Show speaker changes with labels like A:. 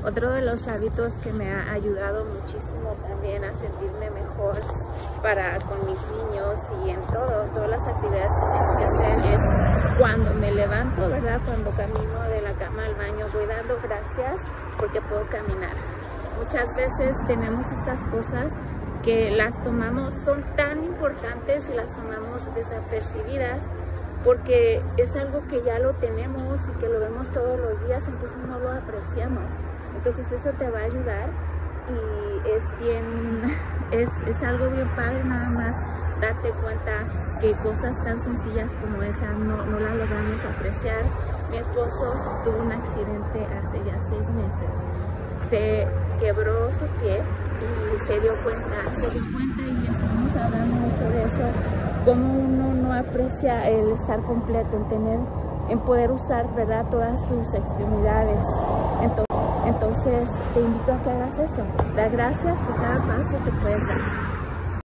A: Otro de los hábitos que me ha ayudado muchísimo también a sentirme mejor con mis niños y en todas las actividades que tengo que hacer es cuando me levanto, ¿verdad? Cuando camino de la cama al baño, voy dando gracias porque puedo caminar. Muchas veces tenemos estas cosas que las tomamos, son tan importantes y las tomamos desapercibidas porque es algo que ya lo tenemos y que lo vemos todos los días, entonces no lo apreciamos. Entonces eso te va a ayudar y es algo bien padre nada más darte cuenta que cosas tan sencillas como esa no las logramos apreciar. Mi esposo tuvo un accidente hace ya 6 meses. Se quebró su pie y se dio cuenta y estamos hablando mucho de eso, cómo uno no aprecia el estar completo, en poder usar, ¿verdad?, todas tus extremidades. Entonces te invito a que hagas eso, da gracias por cada paso que puedes dar.